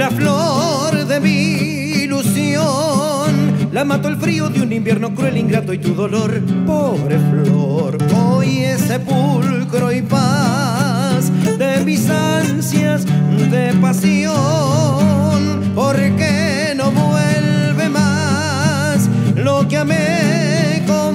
la flor de mi ilusión la mató el frío de un invierno cruel, ingrato y tu dolor. Pobre flor, hoy es sepulcro y paz de mis ansias de pasión. ¿Por qué no vuelve más lo que amé con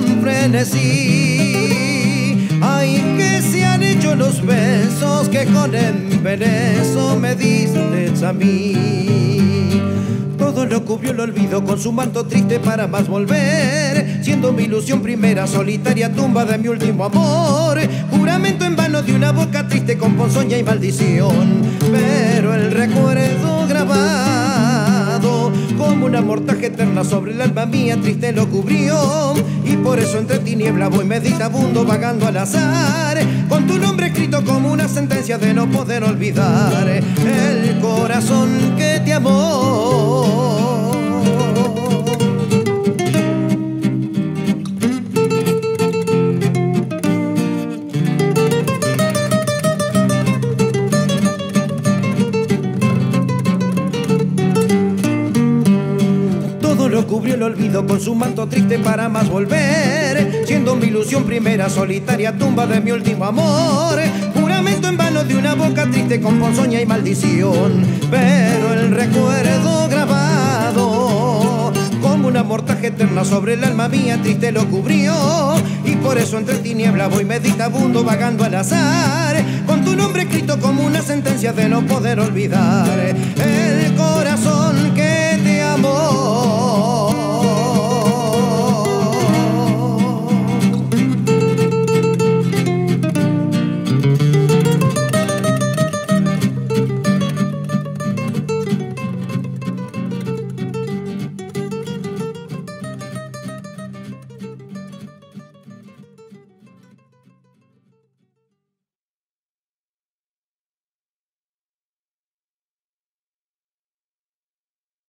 frenesí? Ay, que se han hecho los besos que con embeleso me diste a mí. Todo lo cubrió el olvido con su manto triste para más volver, siendo mi ilusión primera, solitaria tumba de mi último amor. Juramento en vano de una boca triste con ponzoña y maldición, pero el recuerdo grabado como una mortaja eterna sobre el alma mía triste lo cubrió. Y por eso entre tiniebla voy meditabundo vagando al azar, con tu nombre escrito como una sentencia de no poder olvidar el corazón que te amó. Lo cubrió el olvido con su manto triste para más volver, siendo mi ilusión primera, solitaria tumba de mi último amor. Juramento en vano de una boca triste con ponzoña y maldición, pero el recuerdo grabado como una mortaja eterna sobre el alma mía triste lo cubrió. Y por eso entre tiniebla voy meditabundo vagando al azar, con tu nombre escrito como una sentencia de no poder olvidar